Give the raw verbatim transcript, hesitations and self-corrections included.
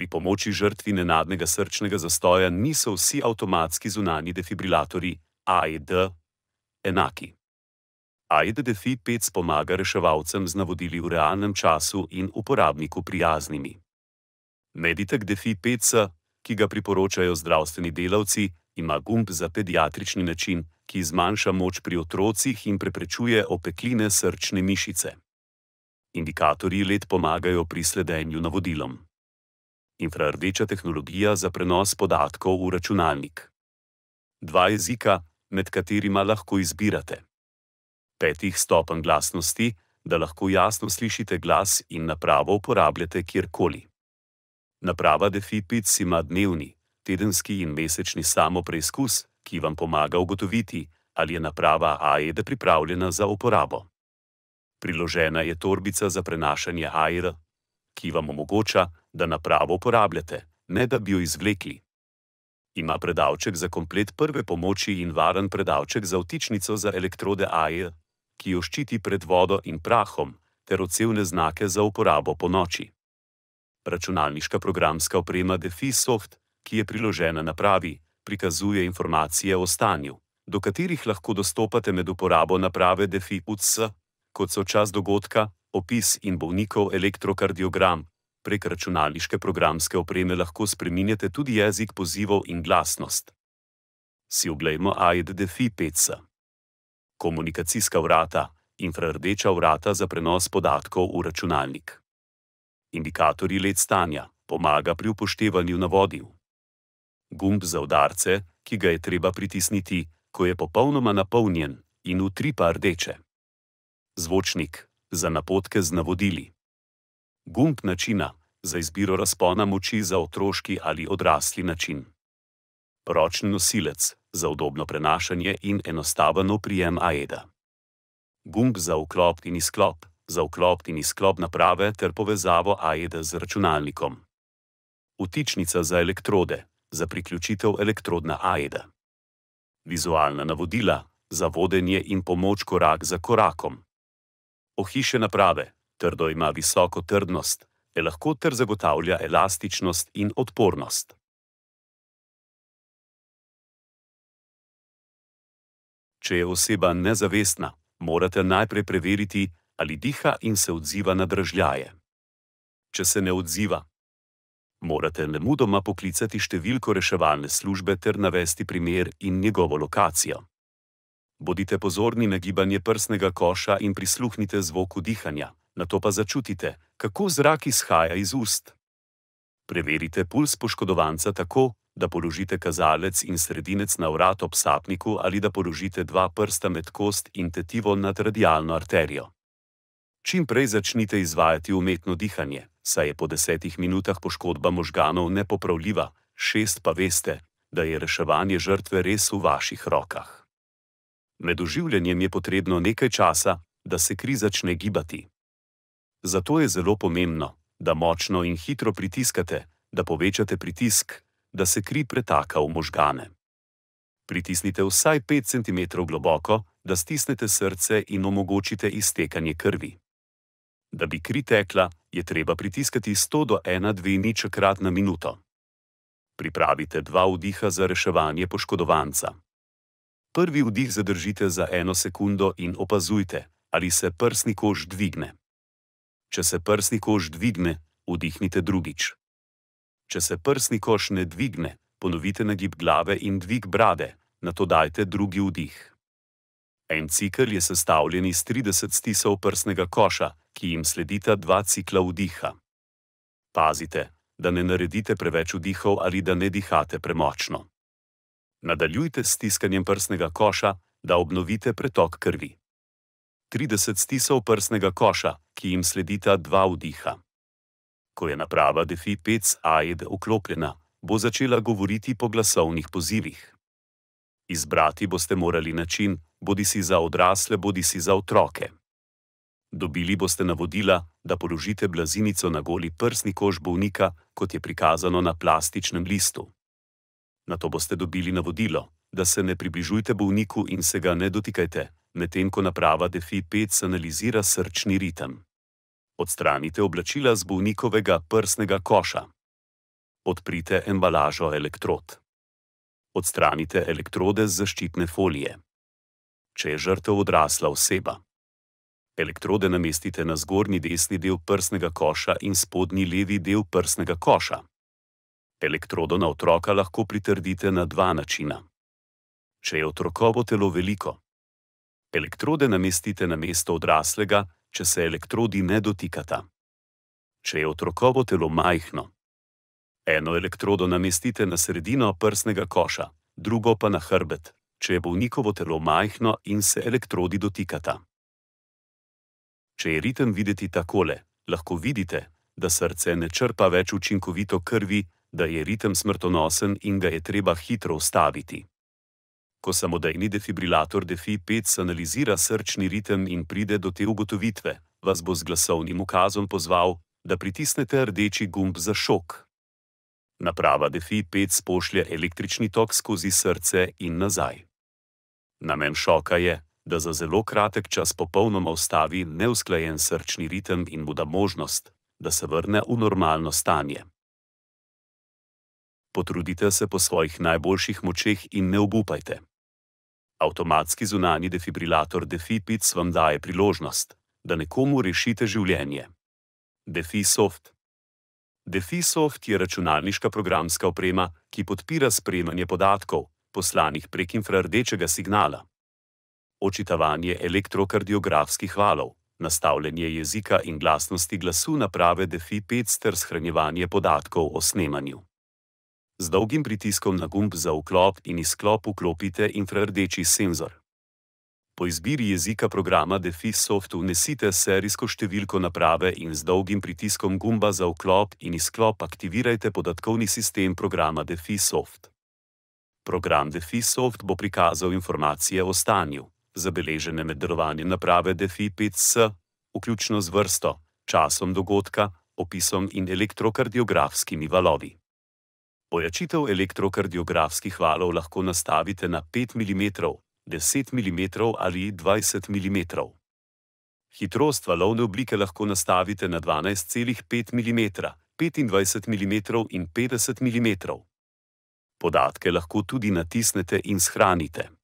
Pri pomoči žrtvi nenadnega srčnega zastoja niso vsi avtomatski zunanji defibrilatorji A E D enaki. A E D Defi pet pomaga reševalcem z navodili v realnem času in uporabniku prijaznimi. Meditek Defi pet C, ki ga priporočajo zdravstveni delavci, ima gumb za pediatrični način, ki zmanjša moč pri otrocih in preprečuje opekline srčne mišice. Indikatorji L E D pomagajo pri sledenju navodilom. Infrardeča tehnologija za prenos podatkov v računalnik. Dva jezika, med katerima lahko izbirate. Petih stopenj glasnosti, da lahko jasno slišite glas in napravo uporabljate kjerkoli. Naprava Defi pet ima dnevni, tedenski in mesečni samopreizkus, ki vam pomaga ugotoviti, ali je naprava A E D pripravljena za uporabo. Priložena je torbica za prenašanje A E D, ki vam omogoča, da napravo uporabljate, ne da bi jo izvlekli. Ima predalček za komplet prve pomoči in varen predalček za vtičnico za elektrode A E D, ki jo ščiti pred vodo in prahom, ter odsevne znake za uporabo ponoči. Računalniška programska oprema Defi Soft, ki je priložena napravi, prikazuje informacije o stanju, do katerih lahko dostopate med uporabo naprave Defi U C, kot so čas dogodka, opis in bolnikov elektrokardiogram. Prek računalniške programske opreme lahko spreminjate tudi jezik pozivov in glasnost. Si oglejmo A E D Defi pet C. Komunikacijska vrata, infrardeča vrata za prenos podatkov v računalnik. Indikatorji L E D stanja, pomaga pri upoštevanju navodil. Gumb za udarce, ki ga je treba pritisniti, ko je popolnoma napolnjen, in utripa rdeče. Zvočnik, za napotke z navodili. Gumb načina, za izbiro razpona moči za otroški ali odrasli način. Ročni nosilec, za udobno prenašanje in enostaven oprijem A E D. Gumb za vklop in izklop, za vklop in izklop naprave ter povezavo A E D z računalnikom. Vtičnica za elektrode, za priključitev elektrod na A E D. Vizualna navodila, za vodenje in pomoč korak za korakom. Ohišje naprave, trdo ima visoko trdnost, je lahko ter zagotavlja elastičnost in odpornost. Če je oseba nezavestna, morate najprej preveriti, ali diha in se odziva na dražljaje. Če se ne odziva, morate nemudoma poklicati številko reševalne službe ter navesti primer in njegovo lokacijo. Bodite pozorni na gibanje prsnega koša in prisluhnite zvoku dihanja, nato pa začutite, kako zrak izhaja iz ust. Preverite puls poškodovanca tako, da položite kazalec in sredinec na vrat ob sapniku ali da položite dva prsta med kost in tetivo nad radialno arterijo. Čim prej začnite izvajati umetno dihanje, saj je po desetih minutah poškodba možganov nepopravljiva, šest pa veste, da je reševanje žrtve res v vaših rokah. Med oživljanjem je potrebno nekaj časa, da se kri začne gibati. Zato je zelo pomembno, da močno in hitro pritiskate, da povečate pritisk, da se kri pretaka v možgane. Pritisnite vsaj pet centimetrov globoko, da stisnete srce in omogočite iztekanje krvi. Da bi kri tekla, je treba pritiskati sto do ena dve ničkrat na minuto. Pripravite dva vdiha za reševanje poškodovanca. Prvi vdih zadržite za eno sekundo in opazujte, ali se prsni koš dvigne. Če se prsni koš dvigne, vdihnite drugič. Če se prsni koš ne dvigne, ponovite nagib glave in dvig brade, nato dajte drugi vdih. En cikel je sestavljen iz trideset stisov prsnega koša, ki jim sledita dva cikla vdiha. Pazite, da ne naredite preveč vdihov ali da ne dihate premočno. Nadaljujte s stiskanjem prsnega koša, da obnovite pretok krvi. trideset stisov prsnega koša, ki jim sledita dva vdiha. Ko je naprava Defi pet A E D vklopljena, bo začela govoriti po glasovnih pozivih. Izbrati boste morali način, bodisi za odrasle, bodisi za otroke. Dobili boste navodila, da položite blazinico na goli prsni koš bolnika, kot je prikazano na plastičnem listu. Nato boste dobili navodilo, da se ne približujte bolniku in se ga ne dotikajte, medtem ko naprava Defi pet analizira srčni ritem. Odstranite oblačila z bolnikovega prsnega koša. Odprite embalažo elektrod. Odstranite elektrode z zaščitne folije. Če je žrtev odrasla oseba, elektrode namestite na zgornji desni del prsnega koša in spodnji levi del prsnega koša. Elektrodo na otroka lahko pritrdite na dva načina. Če je otrokovo telo veliko, elektrode namestite na mesto odraslega, če se elektrodi ne dotikata. Če je otrokovo telo majhno, eno elektrodo namestite na sredino prsnega koša, drugo pa na hrbet, če je bolnikovo telo majhno in se elektrodi dotikata. Če je ritem videti takole, lahko vidite, da srce ne črpa več učinkovito krvi, da je ritem smrtonosen in ga je treba hitro ustaviti. Ko samodejni defibrilator Defi pet analizira srčni ritem in pride do te ugotovitve, vas bo z glasovnim ukazom pozval, da pritisnete rdeči gumb za šok. Naprava Defi pet pošlje električni tok skozi srce in nazaj. Namen šoka je, da za zelo kratek čas popolnoma ustavi neusklajen srčni ritem in mu da možnost, da se vrne v normalno stanje. Potrudite se po svojih najboljših močeh in ne obupajte. Avtomatski zunanji defibrilator Defi pet vam daje priložnost, da nekomu rešite življenje. Defi Soft. Defi Soft je računalniška programska oprema, ki podpira sprejemanje podatkov, poslanih prek infrardečega signala, očitavanje elektrokardiografskih valov, nastavljanje jezika in glasnosti glasu naprave Defi pet ter shranjevanje podatkov o snemanju. Z dolgim pritiskom na gumb za vklop in izklop vklopite infrardeči senzor. Po izbiri jezika programa Defi Soft vnesite serijsko številko naprave in z dolgim pritiskom gumba za vklop in izklop aktivirajte podatkovni sistem programa Defi Soft. Program Defi Soft bo prikazal informacije o stanju, zabeležene med delovanjem naprave Defi pet S, vključno z vrsto, časom dogodka, opisom in elektrokardiografskimi valovi. Ojačitev elektrokardiografskih valov lahko nastavite na pet milimetrov, deset milimetrov ali dvajset milimetrov. Hitrost valovne oblike lahko nastavite na dvanajst celih pet milimetra, petindvajset milimetrov in petdeset milimetrov. Podatke lahko tudi natisnete in shranite.